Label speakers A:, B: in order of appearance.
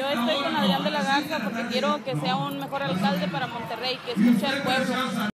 A: estoy con Adrián de la Garza porque quiero que sea un mejor alcalde para Monterrey, que escuche al pueblo.